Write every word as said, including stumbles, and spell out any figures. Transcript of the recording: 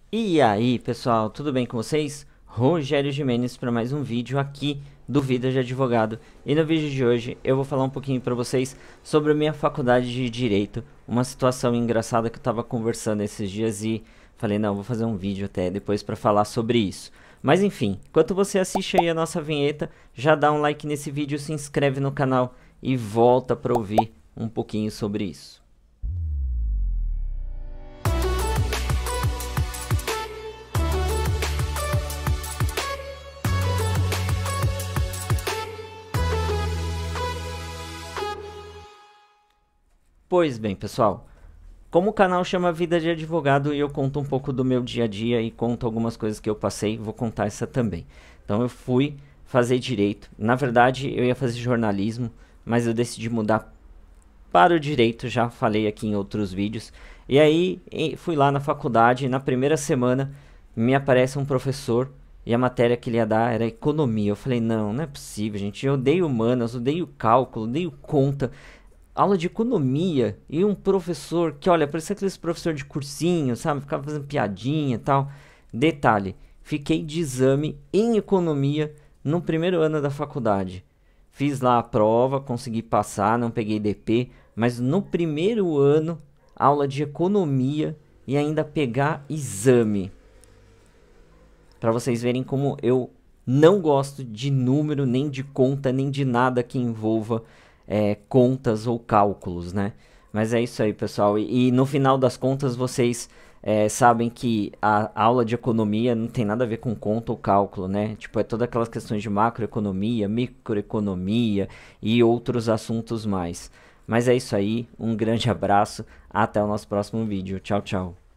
E aí, pessoal, tudo bem com vocês? Rogério Gimenez para mais um vídeo aqui do Vida de Advogado. E no vídeo de hoje eu vou falar um pouquinho para vocês sobre a minha faculdade de Direito, uma situação engraçada que eu estava conversando esses dias e falei, não, vou fazer um vídeo até depois para falar sobre isso. Mas enfim, enquanto você assiste aí a nossa vinheta, já dá um like nesse vídeo, se inscreve no canal e volta para ouvir um pouquinho sobre isso. Pois bem, pessoal, como o canal chama Vida de Advogado e eu conto um pouco do meu dia a dia e conto algumas coisas que eu passei, vou contar essa também. Então eu fui fazer direito, na verdade eu ia fazer jornalismo, mas eu decidi mudar para o direito, já falei aqui em outros vídeos. E aí fui lá na faculdade e na primeira semana me aparece um professor e a matéria que ele ia dar era economia. Eu falei, não, não é possível, gente, eu odeio humanas, odeio cálculo, odeio conta. Aula de economia e um professor que, olha, parecia aqueles professor de cursinho, sabe? Ficava fazendo piadinha e tal. Detalhe, fiquei de exame em economia no primeiro ano da faculdade. Fiz lá a prova, consegui passar, não peguei D P, mas no primeiro ano, aula de economia e ainda pegar exame. Para vocês verem como eu não gosto de número, nem de conta, nem de nada que envolva É, contas ou cálculos, né? Mas é isso aí, pessoal. E, e no final das contas, vocês é, sabem que a aula de economia não tem nada a ver com conta ou cálculo, né? Tipo, é todas aquelas questões de macroeconomia, microeconomia e outros assuntos mais. Mas é isso aí. Um grande abraço. Até o nosso próximo vídeo. Tchau, tchau.